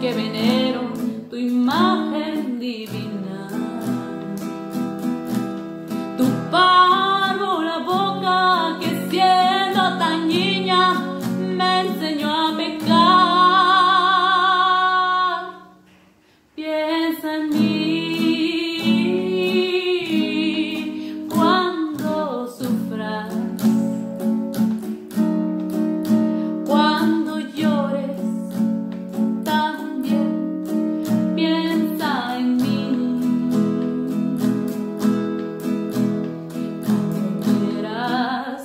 que venero tu imagen divina. Tu párvula boca que siendo tan niña me enseñó a pecar. Piensa en mí cuando sufras, cuando llores, también piensa en mí. Cuando quieras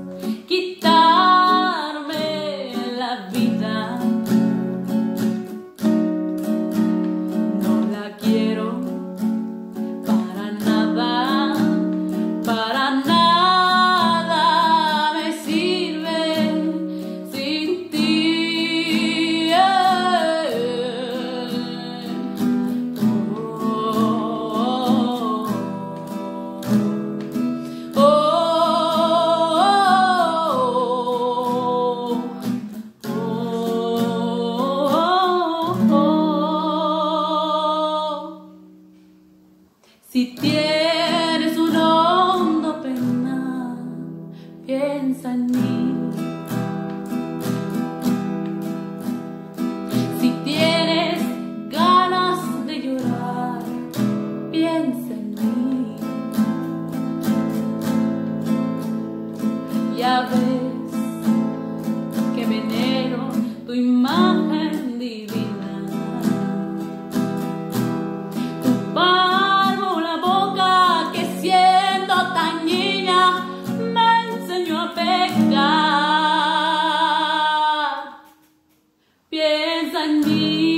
quitarme la vida, no la quiero para nada, para nada me sirve sin ti. Si tienes un hondo pena, piensa en mí. Si tienes ganas de llorar, piensa en mí. Ya ves que venero tu imagen divina. Tu párvula boca que siendo tan niña me enseñó a pecar. Piensa en mí.